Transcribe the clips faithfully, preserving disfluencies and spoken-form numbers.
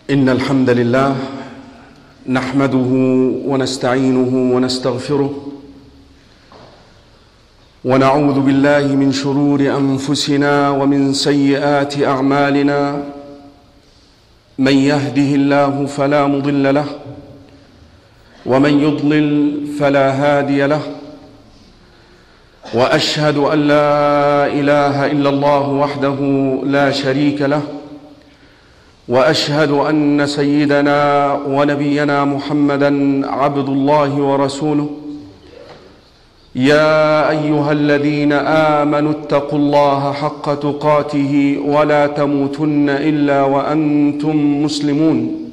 إن الحمد لله نحمده ونستعينه ونستغفره ونعوذ بالله من شرور أنفسنا ومن سيئات أعمالنا. من يهده الله فلا مضل له ومن يضلل فلا هادي له، وأشهد أن لا إله إلا الله وحده لا شريك له، وأشهد أن سيدنا ونبينا محمدًا عبد الله ورسوله. يا أيها الذين آمنوا اتقوا الله حق تقاته ولا تموتن إلا وأنتم مسلمون.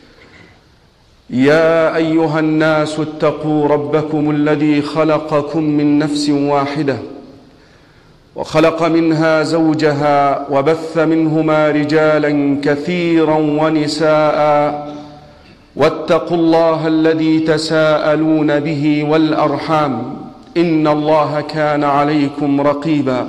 يا أيها الناس اتقوا ربكم الذي خلقكم من نفس واحدة وخلق منها زوجها وبث منهما رجالا كثيرا ونساء، واتقوا الله الذي تساءلون به والأرحام إن الله كان عليكم رقيبا.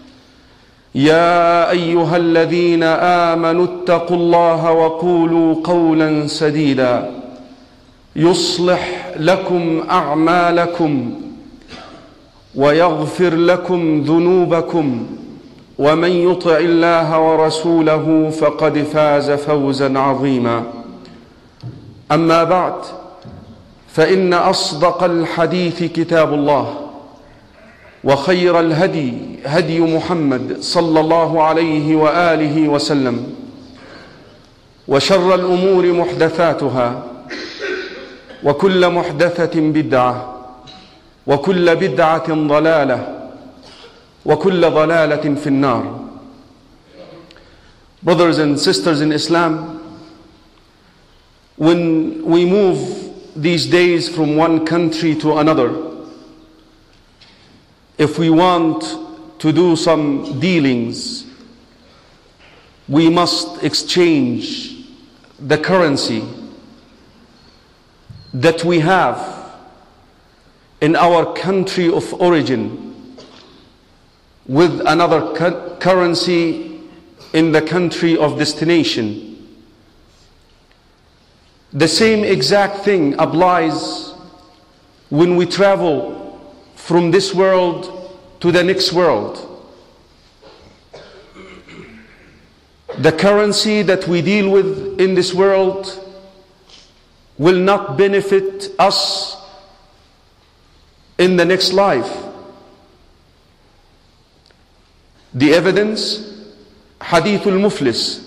يا أيها الذين آمنوا اتقوا الله وقولوا قولا سديدا يصلح لكم أعمالكم ويغفر لكم ذنوبكم، ومن يطع الله ورسوله فقد فاز فوزا عظيما. أما بعد، فإن أصدق الحديث كتاب الله، وخير الهدي هدي محمد صلى الله عليه وآله وسلم، وشر الأمور محدثاتها، وكل محدثة بدعة، وكل بدعة ضلالة، وكل ضلالة في النار. Brothers and sisters in Islam, when we move these days from one country to another, if we want to do some dealings, we must exchange the currency that we have in our country of origin with another cu- currency in the country of destination. The same exact thing applies when we travel from this world to the next world. The currency that we deal with in this world will not benefit us in the next life. The evidence, Hadith al-Muflis,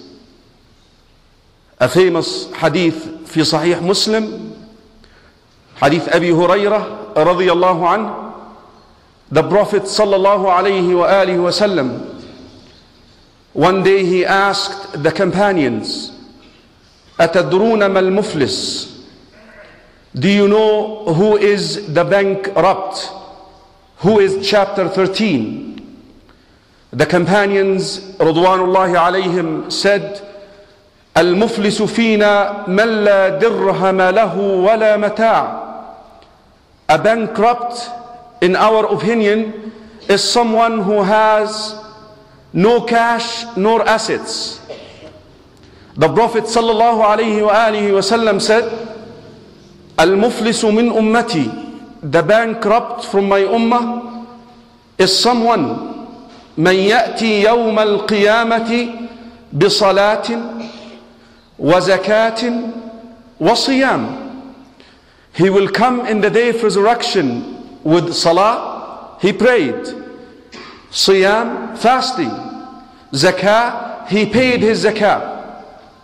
a famous hadith في صحيح مسلم, Hadith Abi Hurairah radiyallahu anhu. The Prophet sallallahu alayhi wa alihi wa sallam, one day he asked the companions, أتدرون ما المفلس? Do you know who is the bankrupt? Who is chapter thirteen? The companions Radwanullahi alayhim said, المفلس فينا من لا درهم له ولا متاع. A bankrupt, in our opinion, is someone who has no cash nor assets. The Prophet sallallahu alayhi wa alihi wa sallam said, المفلس من أمتي, the bankrupt from my ummah is someone من يأتي يوم القيامة بصلاة وزكاة وصيام. He will come in the day of resurrection with salah, he prayed, siyam, fasting, zakah, he paid his zakah.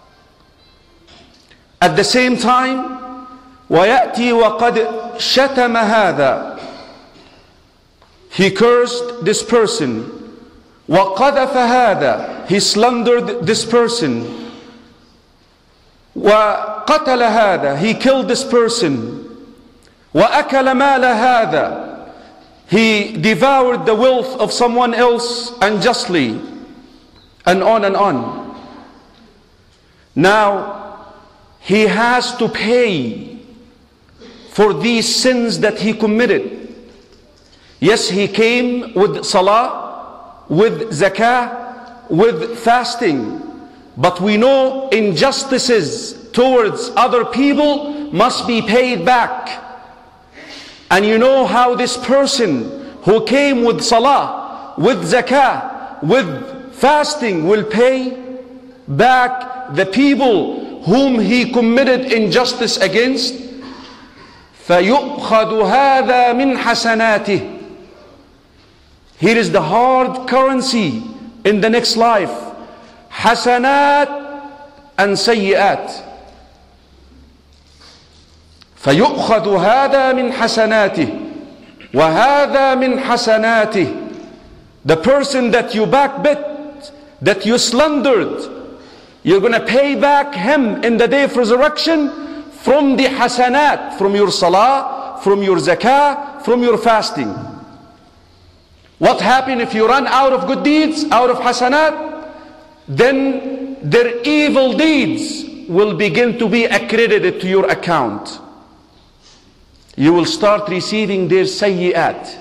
At the same time, وَيَأْتِي وَقَدْ شَتَمَ هَذَا, he cursed this person. وَقَذَفَ هَذَا, he slandered this person. وَقَتَلَ هَذَا, he killed this person. وَأَكَلَ مَالَ هَذَا, he devoured the wealth of someone else unjustly, and on and on. Now, he has to pay for these sins that he committed. Yes, he came with salah, with zakah, with fasting, But we know injustices towards other people must be paid back. And you know how this person who came with salah, with zakah, with fasting will pay back the people whom he committed injustice against. فَيُؤْخَذُ هَذَا مِنْ حَسَنَاتِهِ. Here is the hard currency in the next life. حسنات and سيئات. فيؤخذ هذا من حسناته وهذا من حسناته. The person that you backbit, that you slandered, you're going to pay back him in the day of resurrection from the hasanat, from your salah, from your zakah, from your fasting. What happens if you run out of good deeds, out of hasanat? Then their evil deeds will begin to be accredited to your account. You will start receiving their sayyi'at.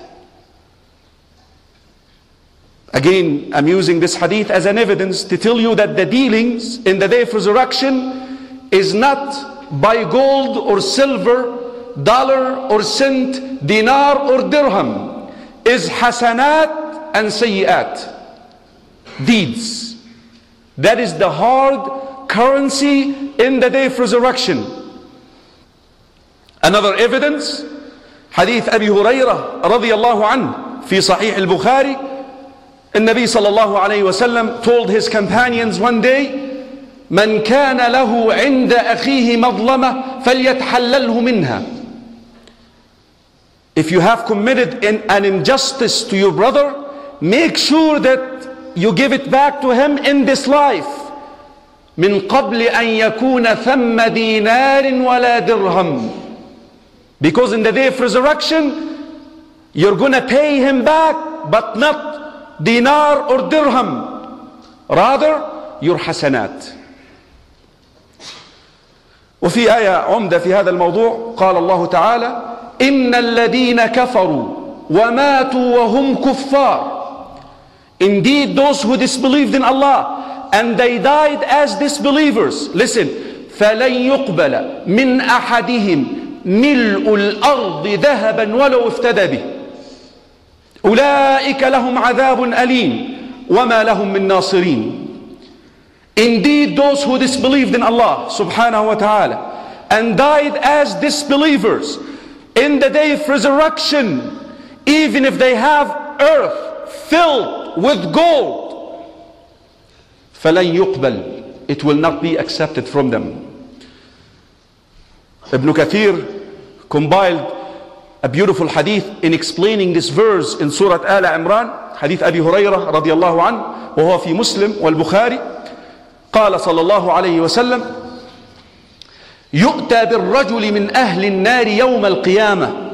Again, I'm using this hadith as an evidence to tell you that the dealings in the day of resurrection is not by gold or silver, dollar or cent, dinar or dirham. Is hasanat and sayyi'at. Deeds. That is the hard currency in the day of resurrection. Another evidence, hadith Abi Hurairah radiyallahu anhu fi Sahih al-Bukhari. النبي صلى الله عليه وسلم told his companions one day, من كان له عند أخيه مظلمة فليتحلله منها. If you have committed an injustice to your brother, make sure that you give it back to him in this life. من قبل أن يكون ثم دينار ولا درهم. Because in the day of resurrection, you're going to pay him back, but not dinar or dirham, rather your hasanat. وفي آية عمدة في هذا الموضوع قال الله تعالى إن الذين كفروا وماتوا وهم كفار. Indeed, those who disbelieved in Allah and they died as disbelievers, listen, فلن يقبل من أحدهم ملء الأرض ذهبا ولو افتدى به أولئك لهم عذاب أليم وما لهم من ناصرين. Indeed, those who disbelieved in Allah subhanahu wa ta'ala and died as disbelievers, in the day of resurrection, even if they have earth filled with gold, فَلَنْ يُقْبَلْ, it will not be accepted from them. Ibn Kathir compiled a beautiful hadith in explaining this verse in Surah Al Imran, hadith Abi Hurairah radiyallahu anhu, وهو في مسلم والبخاري. قال صلى الله عليه وسلم يؤتى بالرجل من أهل النار يوم القيامة.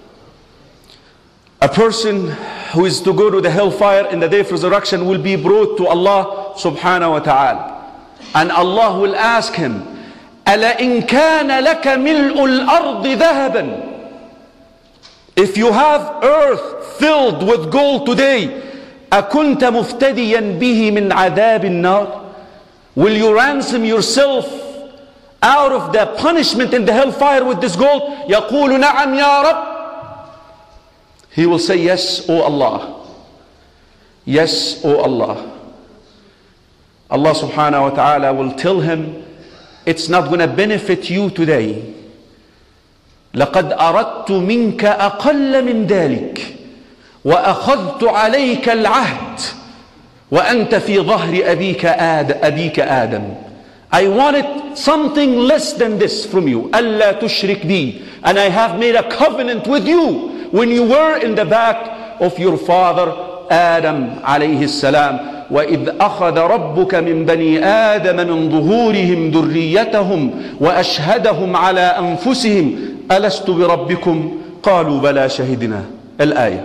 A person who is to go to the hellfire in the day of resurrection will be brought to Allah subhanahu wa ta'ala, and Allah will ask him, ألا إن كان لك ملء الأرض ذهبا. If you have earth filled with gold today, أكنت مفتديا به من عذاب النار. Will you ransom yourself out of the punishment in the hellfire with this gold? يقول نعم يا رب. He will say, yes, O Allah. Yes, O Allah. Allah subhanahu wa ta'ala will tell him, it's not going to benefit you today. لقد أردت منك أقل من ذلك وأخذت عليك العهد وأنت في ظهر أبيك آد أبيك آدم. I wanted something less than this from you. ألا تشرك بي. And I have made a covenant with you when you were in the back of your father Adam عليه السلام. وإذ أخذ ربك من بني آدم من ظهورهم ذريتهم وأشهدهم على أنفسهم ألست بربكم قالوا بلى شهدنا. الآية.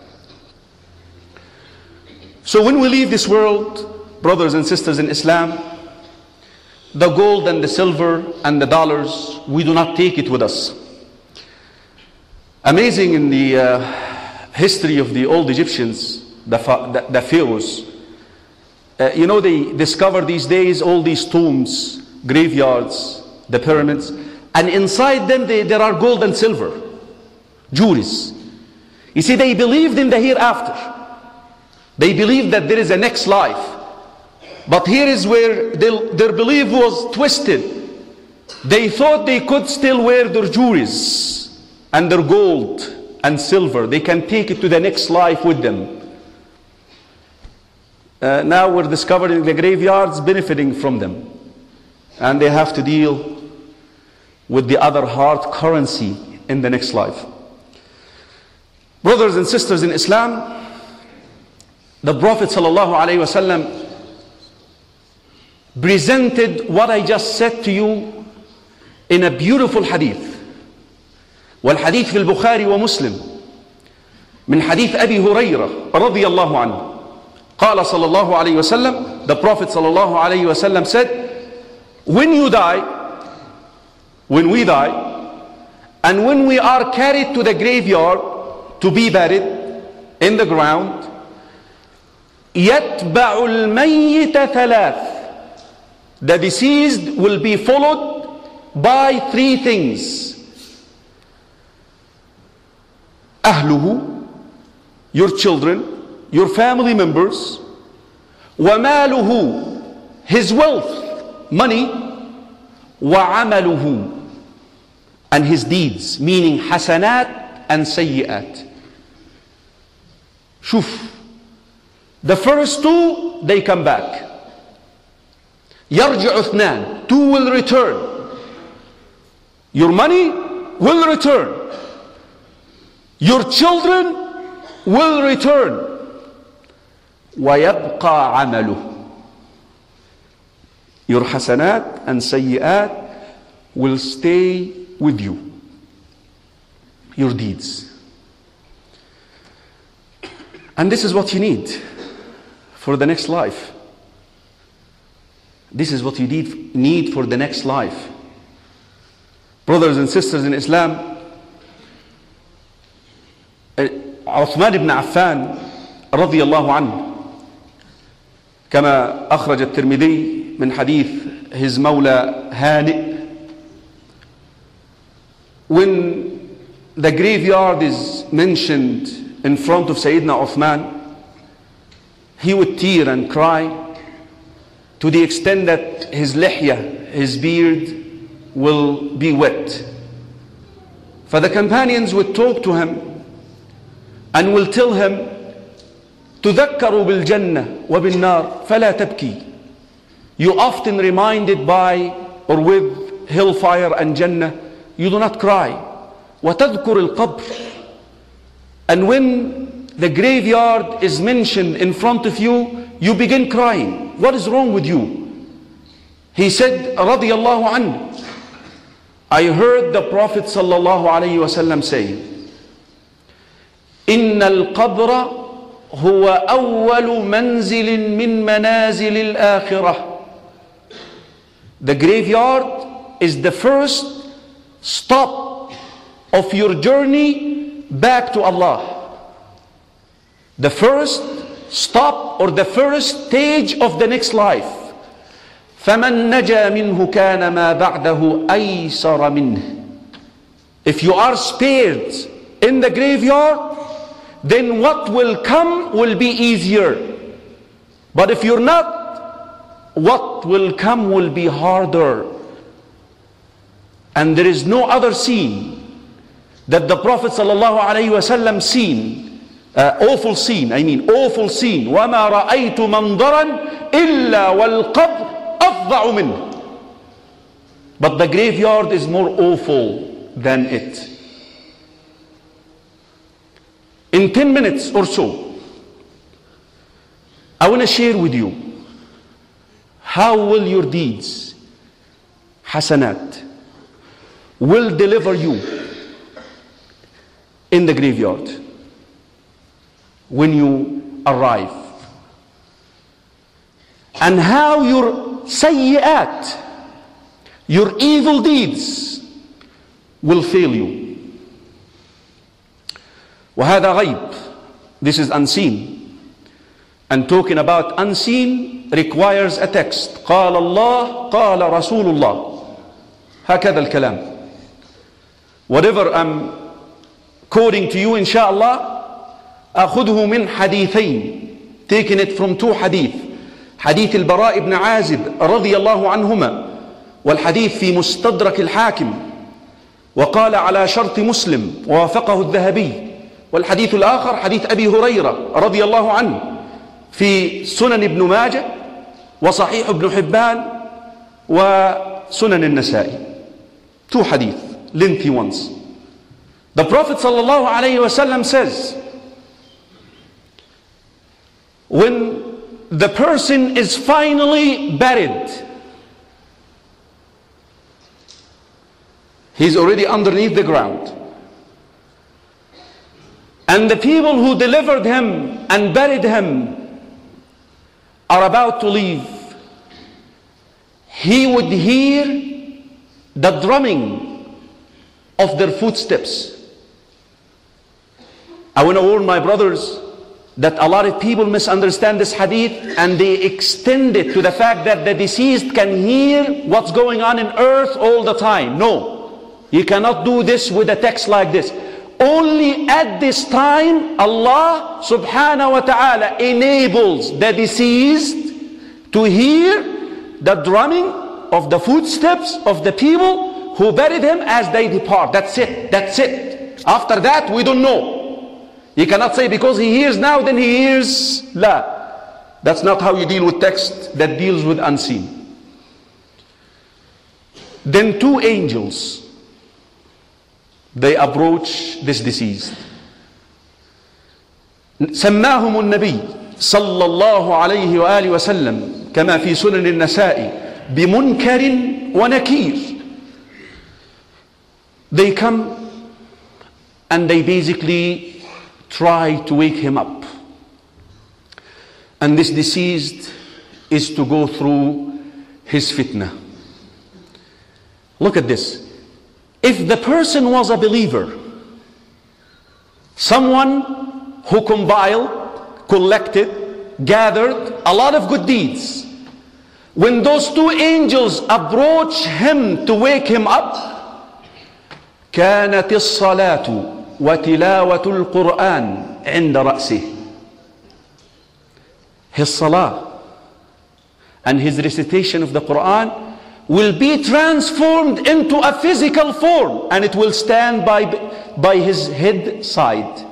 So when we leave this world, brothers and sisters in Islam, the gold and the silver and the dollars, we do not take it with us. Amazing in the uh, history of the old Egyptians, the, the, the pharaohs, Uh, you know, they discover these days all these tombs, graveyards, the pyramids, and inside them they, there are gold and silver, jewels. You see, they believed in the hereafter. They believed that there is a next life. But here is where they, their belief was twisted. They thought they could still wear their jewels and their gold and silver. They can take it to the next life with them. Uh, now we're discovering the graveyards benefiting from them. And they have to deal with the other hard currency in the next life. Brothers and sisters in Islam, the Prophet ﷺ presented what I just said to you in a beautiful hadith. والحديث في البخاري ومسلم من حديث أبي هريرة رضي الله عنه قال صلى الله عليه وسلم, the Prophet صلى الله عليه وسلم said, when you die, when we die, and when we are carried to the graveyard to be buried in the ground, يتبع الميت ثلاث, the deceased will be followed by three things. أهله, your children, your family members. وماله, his wealth, money. وعمله, and his deeds, meaning حسنات and سيئات. شوف, the first two, they come back. يرجع اثنان, two will return. Your money will return. Your children will return. ويبقى عمله, your حسنات and سيئات will stay with you. Your deeds. And this is what you need for the next life. This is what you need, need for the next life. Brothers and sisters in Islam, عثمان بن عفان رضي الله عنه كما أخرج الترمذي من حديث his مولى هانئ, when the graveyard is mentioned in front of Sayyidina Uthman, he would tear and cry to the extent that his lihya, his beard, will be wet. For the companions would talk to him and will tell him, تذكروا بالجنة وبالنار فلا تبكي. You often reminded by or with hellfire and Jannah, you do not cry. وتذكر القبر. And when the graveyard is mentioned in front of you, you begin crying. What is wrong with you? He said, رضي الله عنه, I heard the Prophet صلى الله عليه وسلم say, إن القبر هو أول منزل من منازل الآخرة. The graveyard is the first stop of your journey back to Allah. The first stop or the first stage of the next life. فَمَنْ نَجَى مِنْهُ كَانَ مَا بَعْدَهُ أَيْسَرَ مِنْهُ. If you are spared in the graveyard, then what will come will be easier. But if you're not, what will come will be harder. And there is no other scene that the Prophet ﷺ seen, uh, awful scene, I mean awful scene. وَمَا رَأَيْتُ مَنْظَرًا إِلَّا وَالْقَبْرُ أَفْضَعُ مِنْهُ. But the graveyard is more awful than it. In ten minutes or so, I want to share with you how will your deeds, hasanat, will deliver you in the graveyard when you arrive, and how your sayyi'at, your evil deeds, will fail you. وهذا غيب. This is unseen. And talking about unseen, requires a text. قال الله قال رسول الله. هكذا الكلام. Whatever I'm quoting to you, inshallah, أخذه من حديثين, taking it from two hadith. حديث البراء بن عازب رضي الله عنهما، والحديث في مستدرك الحاكم، وقال على شرط مسلم ووافقه الذهبي. والحديث الآخر حديث أبي هريرة رضي الله عنه في سنن ابن ماجه وصحيح ابن حبان وسنن النسائي. Two hadith, lengthy ones. The Prophet sallallahu alayhi wa sallam says, when the person is finally buried, he's already underneath the ground, and the people who delivered him and buried him are about to leave, he would hear the drumming of their footsteps. I want to warn my brothers that a lot of people misunderstand this hadith and they extend it to the fact that the deceased can hear what's going on in earth all the time. No, you cannot do this with a text like this. Only at this time Allah subhanahu wa ta'ala enables the deceased to hear the drumming of the footsteps of the people who buried him as they depart. That's it, that's it. After that we don't know. You cannot say because he hears now then he hears. La. That's not how you deal with text that deals with unseen. Then two angels, they approach this deceased. سماهم النبي صلى الله عليه وآله وسلم كما في سنن النسائي بمنكر ونكير. They come and they basically try to wake him up. And this deceased is to go through his fitna. Look at this. If the person was a believer, someone who compiled, collected, gathered a lot of good deeds, when those two angels approach him to wake him up, كانت الصلاة وتلاوة القرآن عند رأسه. His salah and his recitation of the Quran will be transformed into a physical form, and it will stand by, by his head side.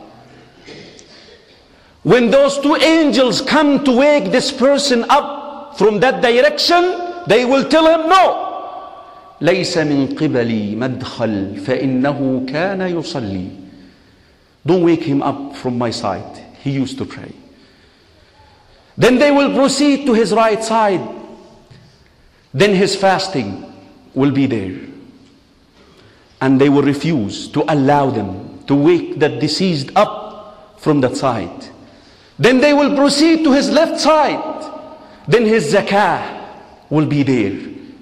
When those two angels come to wake this person up from that direction, they will tell him, no, ليس من قبلي مدخل فإنه كان يصلي. Don't wake him up from my side, he used to pray. Then they will proceed to his right side. Then his fasting will be there. And they will refuse to allow them to wake the deceased up from that side. Then they will proceed to his left side. Then his zakah will be there.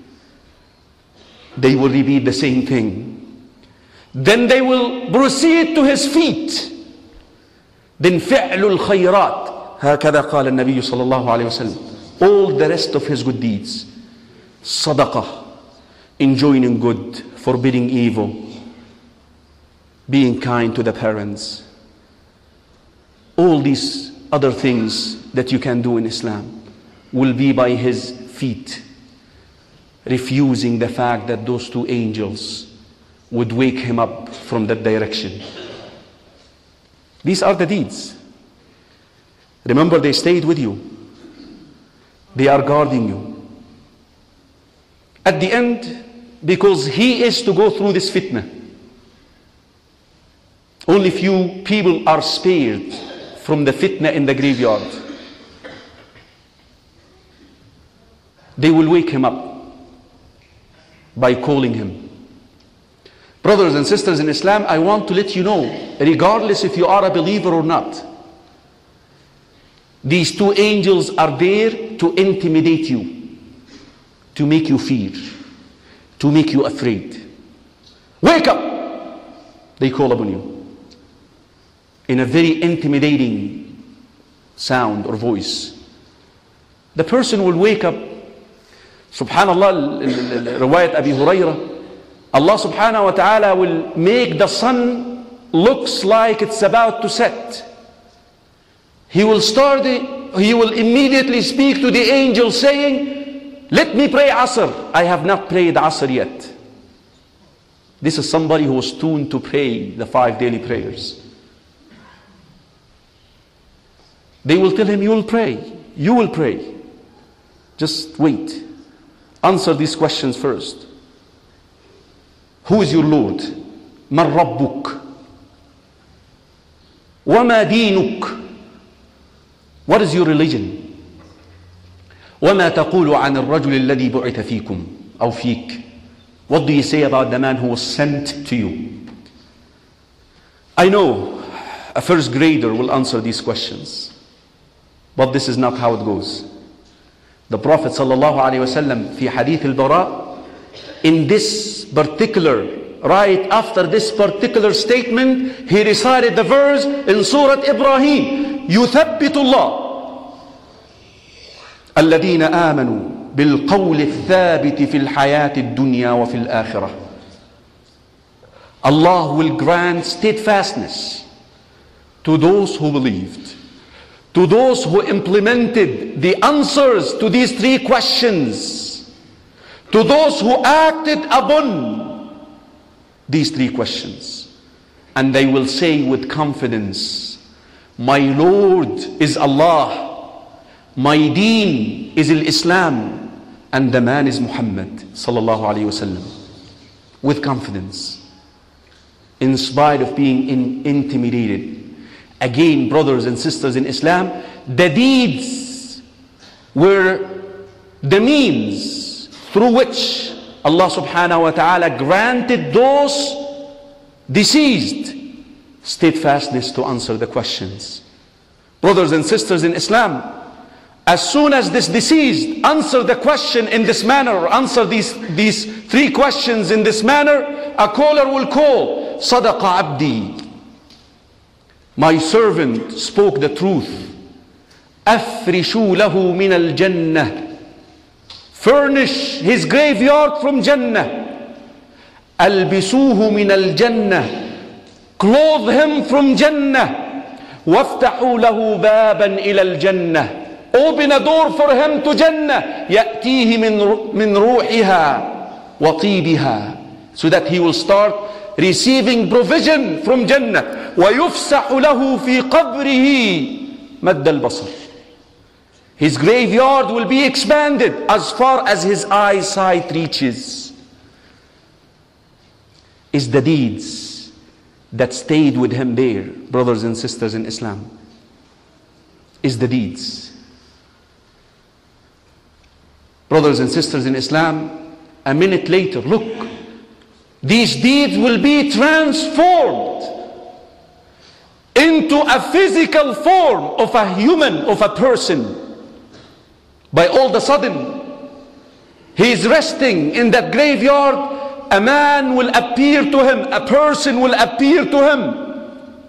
They will repeat the same thing. Then they will proceed to his feet. Then فعل الخيرات هكذا قال النبي صلى الله عليه وسلم. All the rest of his good deeds. Sadaqah, enjoining good, forbidding evil, being kind to the parents. All these other things that you can do in Islam will be by his feet, refusing the fact that those two angels would wake him up from that direction. These are the deeds. Remember, they stayed with you. They are guarding you. At the end, because he is to go through this fitna, only few people are spared from the fitna in the graveyard. They will wake him up by calling him. Brothers and sisters in Islam, I want to let you know, regardless if you are a believer or not, these two angels are there to intimidate you, to make you fear, to make you afraid. Wake up! They call upon you in a very intimidating sound or voice. The person will wake up. Subhanallah, riwayat Abi Hurairah, Allah subhanahu wa ta'ala will make the sun looks like it's about to set. He will start, he will immediately speak to the angel saying, let me pray Asr. I have not prayed Asr yet. This is somebody who was tuned to pray the five daily prayers. They will tell him, you will pray. You will pray. Just wait. Answer these questions first. Who is your Lord? Man Rabbuk? Wama dinuk? What is your religion? وما تقول عن الرجل الذي بعث فيكم أو فيك? What do you say about the man who was sent to you? I know a first grader will answer these questions, but this is not how it goes. The Prophet sallallahu alaihi wasallam في حديث البراء, in this particular, right after this particular statement, he recited the verse in Surah Ibrahim, يثبت الله الذين آمنوا بالقول الثابت في الحياة الدنيا وفي الآخرة. Allah will grant steadfastness to those who believed, to those who implemented the answers to these three questions, to those who acted upon these three questions. And they will say with confidence, my Lord is Allah, my deen is Islam, and the man is Muhammad sallallahu alayhi wasallam. With confidence, in spite of being in, intimidated. Again, brothers and sisters in Islam, the deeds were the means through which Allah subhanahu wa ta'ala granted those deceased steadfastness to answer the questions. Brothers and sisters in Islam, as soon as this deceased answer the question in this manner, or answer these, these three questions in this manner, a caller will call, Sadaqa abdi, my servant spoke the truth. Afrishu lahu min al-jannah, furnish his graveyard from Jannah. Albisuhu min al-jannah, clothe him from Jannah. Waftahu lahu baban ila al-jannah, open a door for him to Jannah. Ya'tihi min min ruhiha wa tibiha, so that he will start receiving provision from Jannah. وَيُفْسَحُ لَهُ فِي قَبْرِهِ مَدَّ الْبَصَرِ, his graveyard will be expanded as far as his eyesight reaches. Is the deeds that stayed with him there, brothers and sisters in Islam. Is the deeds. Brothers and sisters in Islam, a minute later, look, these deeds will be transformed into a physical form of a human, of a person. By all of a sudden, he is resting in that graveyard. A man will appear to him, a person will appear to him,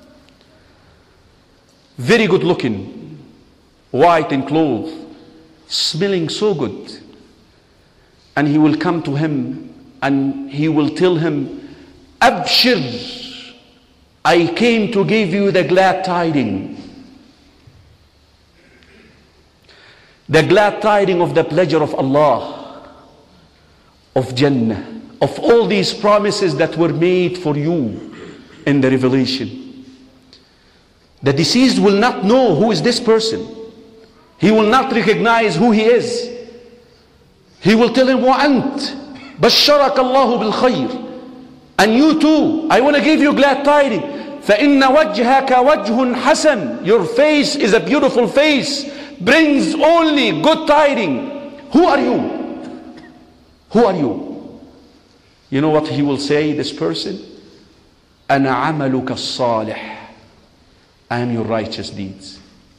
very good looking, white in clothes, smelling so good. And he will come to him and he will tell him, Abshir, I came to give you the glad tidings. The glad tidings of the pleasure of Allah, of Jannah, of all these promises that were made for you in the revelation. The deceased will not know who is this person. He will not recognize who he is. He will tell him, وَأَنْتَ بَشَّرَكَ اللَّهُ بِالْخَيْرِ, and you too, I want to give you glad tidings. فَإِنَّ وَجْهَكَ وَجْهٌ حَسَنٌ, your face is a beautiful face, brings only good tidings. Who are you? Who are you? You know what he will say, this person? أَنَا عَمَلُكَ الصَّالِحِ, I am your righteous deeds.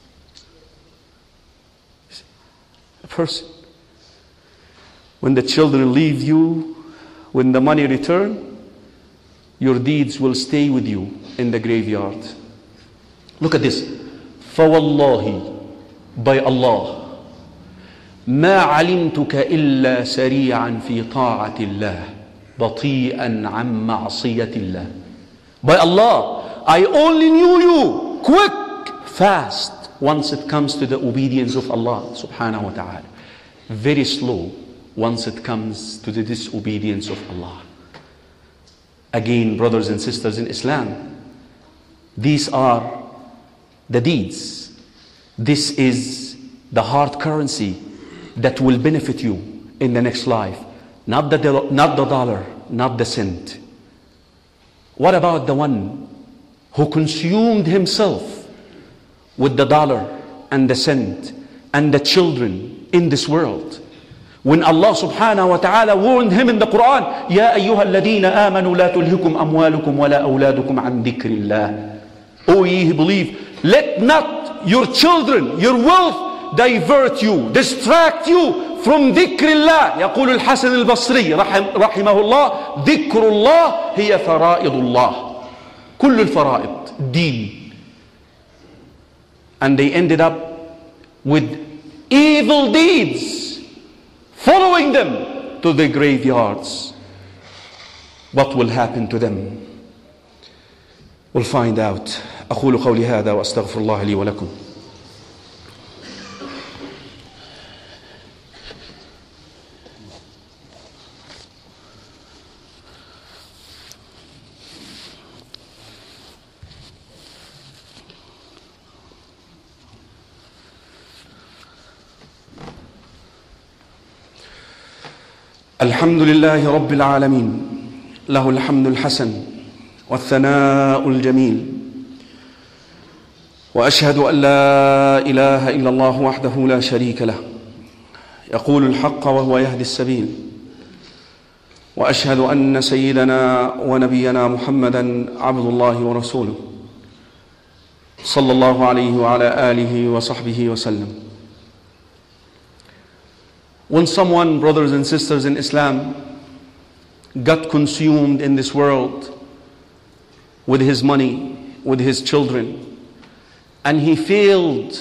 A person, when the children leave you, when the money return, your deeds will stay with you in the graveyard. Look at this. فَوَاللَّهِ, by Allah, ما علمتك إلا سريعا في طاعة الله بطيئا عن معصية الله. By Allah, I only knew you quick, fast, once it comes to the obedience of Allah subhanahu wa ta'ala. Very slow once it comes to the disobedience of Allah. Again, brothers and sisters in Islam, these are the deeds. This is the hard currency that will benefit you in the next life. Not the, not the dollar, not the cent. What about the one who consumed himself with the dollar and the cent and the children in this world? When Allah subhanahu wa ta'ala warned him in the Quran, يَا أَيُّهَا الَّذِينَ آمَنُوا لَا تُلْهِكُمْ أَمْوَالُكُمْ وَلَا أَوْلَادُكُمْ عَنْ ذِكْرِ اللَّهِ. O ye who believe, let not your children, your wealth divert you, distract you from ذكر الله. يقول الحسن البصري رحمه الله: ذكر الله هي فرائض الله. كل الفرائض دين. And they ended up with evil deeds following them to the graveyards. What will happen to them? We'll find out. أقول قولي هذا وأستغفر الله لي ولكم. الحمد لله رب العالمين، له الحمد الحسن والثناء الجميل، وأشهد أن لا إله إلا الله وحده لا شريك له، يقول الحق وهو يهدي السبيل، وأشهد أن سيدنا ونبينا محمدا عبد الله ورسوله صلى الله عليه وعلى آله وصحبه وسلم. When someone, brothers and sisters in Islam, got consumed in this world with his money, with his children, and he failed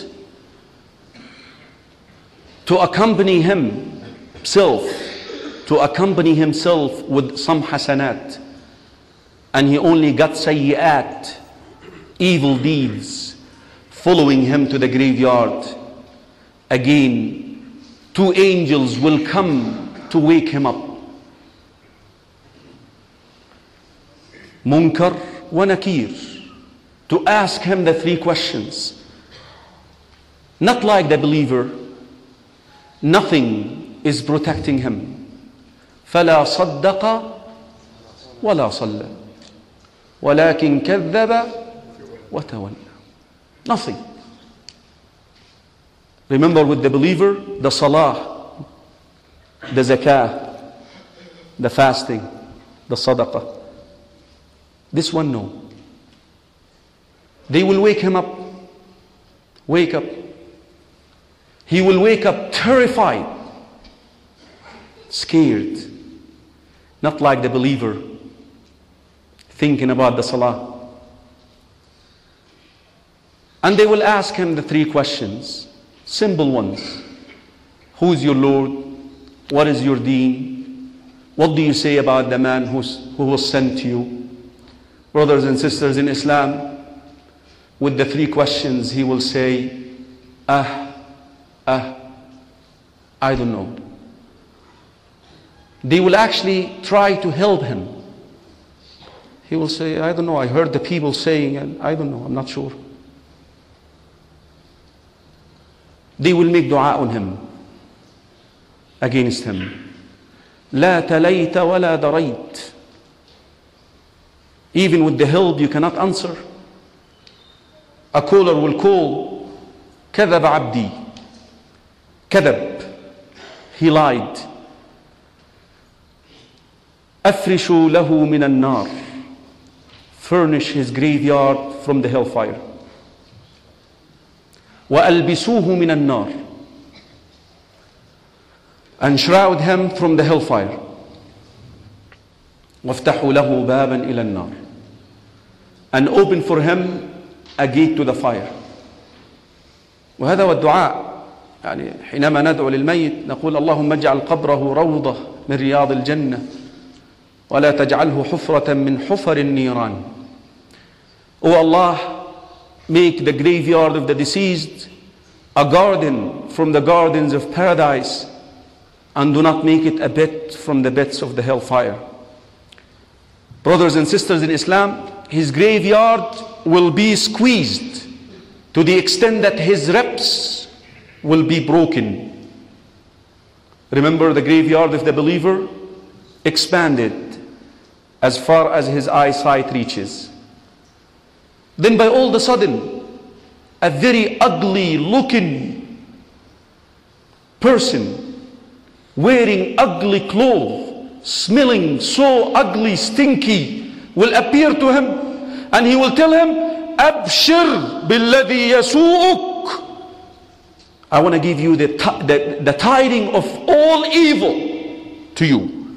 to accompany himself, to accompany himself with some hasanat, and he only got sayyi'at, evil deeds, following him to the graveyard, again, two angels will come to wake him up. Munkar wa Nakir, to ask him the three questions. Not like the believer, nothing is protecting him. فَلَا صَدَّقَ وَلَا صَلَّى وَلَكِنْ كَذَّبَ وَتَوَلَّى. Nothing. Remember, with the believer, the salah, the zakah, the fasting, the sadaqah. This one, no. They will wake him up. Wake up. He will wake up terrified, scared. Not like the believer, thinking about the salah. And they will ask him the three questions. Simple ones. Who is your Lord? What is your deen? What do you say about the man who's, who was sent to you? Brothers and sisters in Islam, with the three questions, he will say, ah, ah, I don't know. They will actually try to help him. He will say, I don't know, I heard the people saying, and I don't know, I'm not sure. They will make dua on him, against him. لا تليت ولا دريت. Even with the help, you cannot answer. A caller will call, كذب عبدي. كذب. He lied. أفرشوا له من النار. Furnish his graveyard from the hellfire. وَأَلْبِسُوهُ مِنَ النَّارِ. And shroud him from the hellfire. وَافْتَحُوا لَهُ بَابًا إِلَى النَّارِ. And open for him a gate to the fire. وهذا هو الدعاء يعني حينما ندعو للميت نقول اللهم اجعل قبره روضة من رياض الجنة ولا تجعله حفرة من حفر النيران. O Allah, make the graveyard of the deceased a garden from the gardens of paradise, and do not make it a bed from the beds of the hellfire. Brothers and sisters in Islam, his graveyard will be squeezed to the extent that his ribs will be broken. Remember, the graveyard of the believer expanded as far as his eyesight reaches. Then by all of a sudden, a very ugly looking person wearing ugly clothes, smelling so ugly, stinky, will appear to him, and he will tell him, Abshir billadhi yasu'uk. I want to give you the, the, the tiding of all evil to you.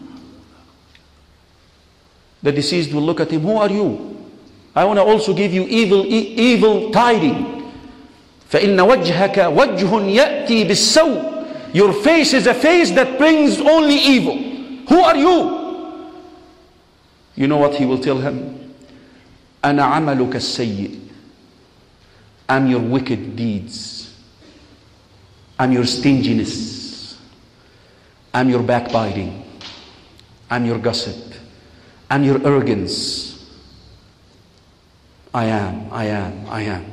The deceased will look at him, who are you? I want to also give you evil, e evil tiding. فَإِنَّ وَجْهَكَ وَجْهٌ يَأْتِي بِالسَّوْءِ. Your face is a face that brings only evil. Who are you? You know what he will tell him? أَنَا عَمَلُكَ السَّيِّئِ. I'm your wicked deeds. I'm your stinginess. I'm your backbiting. I'm your gossip. I'm your arrogance. I am, I am, I am.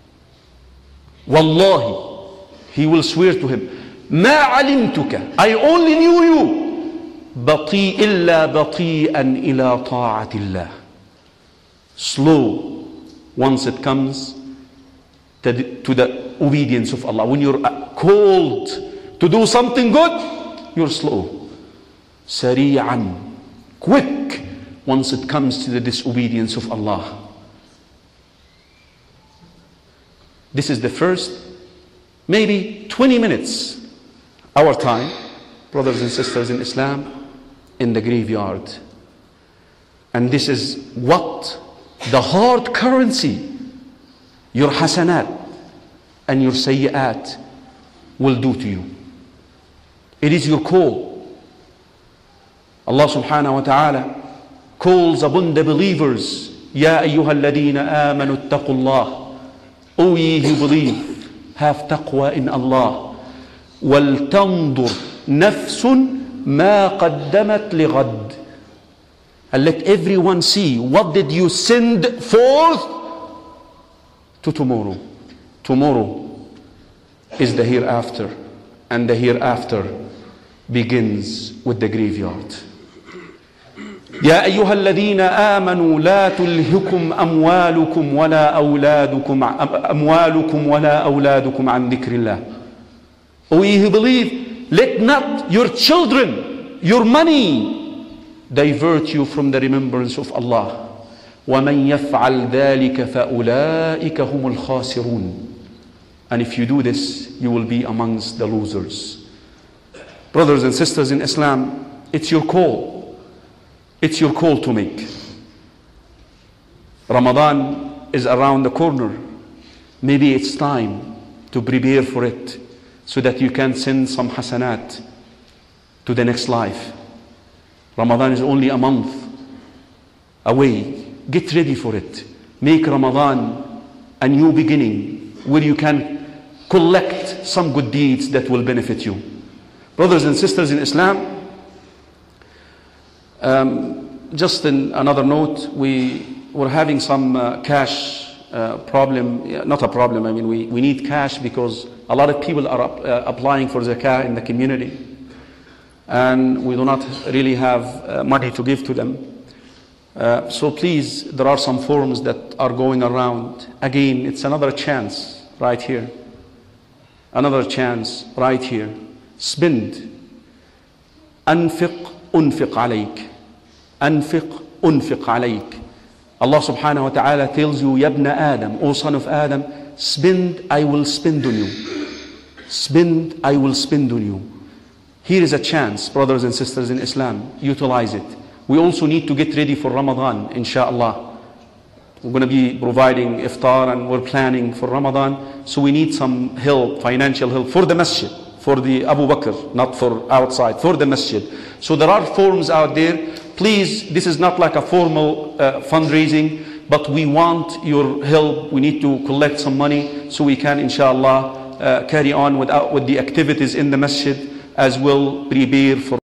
Wallahi, he will swear to him, ما علمتك, I only knew you, بطيء إلا بطيئا إلى طاعة الله. Slow, once it comes to the, to the obedience of Allah. When you're called to do something good, you're slow. سريعا, quick, once it comes to the disobedience of Allah. This is the first, maybe twenty minutes, our time, brothers and sisters in Islam, in the graveyard. And this is what the hard currency, your hasanat and your sayyi'at, will do to you. It is your call. Allah subhanahu wa ta'ala calls upon the believers, Ya ayyuha alladhina amanu attaqullah. O ye who believe, have taqwa in Allah. وَلْتَنْظُرْ نَفْسٌ مَا قَدَّمَتْ لِغَدٍ. And let everyone see, what did you send forth to tomorrow. Tomorrow is the hereafter, and the hereafter begins with the graveyard. يا أيها الذين آمنوا لا تلهكم أموالكم ولا أولادكم أموالكم ولا أولادكم عن ذكر الله. O ye who believe, let not your children, your money, divert you from the remembrance of Allah. وَمَنْ يَفْعَلْ ذَلِكَ فَأُولَٰئِكَ هُمُ الْخَاسِرُونَ. And if you do this, you will be amongst the losers. Brothers and sisters in Islam, it's your call. It's your call to make. Ramadan is around the corner. Maybe it's time to prepare for it so that you can send some hasanat to the next life. Ramadan is only a month away. Get ready for it. Make Ramadan a new beginning where you can collect some good deeds that will benefit you. Brothers and sisters in Islam, Um, just in another note, we were having some uh, cash uh, problem, yeah, not a problem, I mean we, we need cash because a lot of people are up, uh, applying for zakah in the community, and we do not really have uh, money to give to them. Uh, so please, there are some forms that are going around. Again, it's another chance right here. Another chance right here. Spend. أنفق أنفق عليك. أنفق أنفق عليك. Allah subhanahu wa ta'ala tells you, Ya ibn Adam, O son of Adam, spend, I will spend on you. Spend, I will spend on you. Here is a chance, brothers and sisters in Islam. Utilize it. We also need to get ready for Ramadan, inshallah. We're going to be providing iftar and we're planning for Ramadan. So we need some help, financial help for the masjid, for the Abu Bakr, not for outside, for the masjid. So there are forms out there. Please, this is not like a formal uh, fundraising, but we want your help. We need to collect some money so we can, inshallah, uh, carry on with, uh, with the activities in the masjid as well, prepare for